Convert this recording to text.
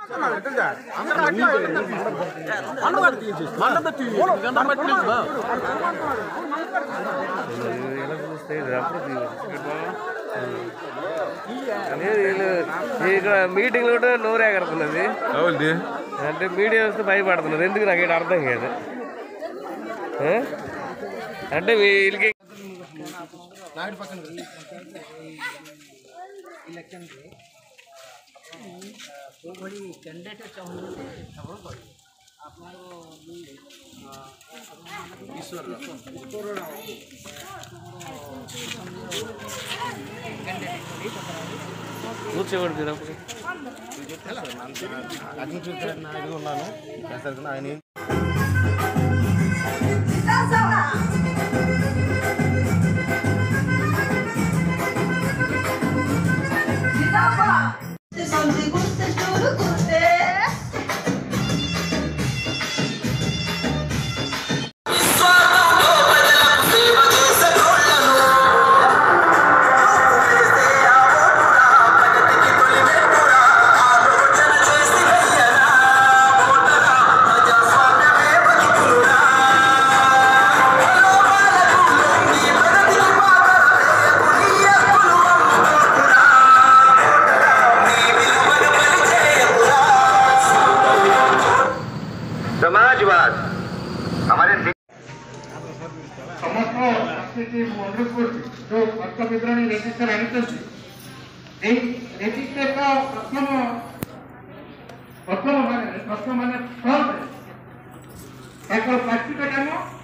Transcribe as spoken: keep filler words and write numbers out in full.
ఇక్కడ మీటింగ్ కూడా నోరు ఎగరుతున్నది అంటే మీడియా వస్తే భయపడుతున్నది ఎందుకు నాకు ఇక్కడ అర్థం కాదు అంటే వీళ్ళకి కూర్చోబడి ఉన్నాను ఆయన समाजवाद हमारे समस्त संस्कृति अनुरोध करছি जो पत्रमित्राणी रेजिस्टर आनिଛନ୍ତି এই রেজিস্টারটা প্রথম প্রথম মানে প্রথম মানে সলভ তারপর প্রাক্টিক্যাল ডেমো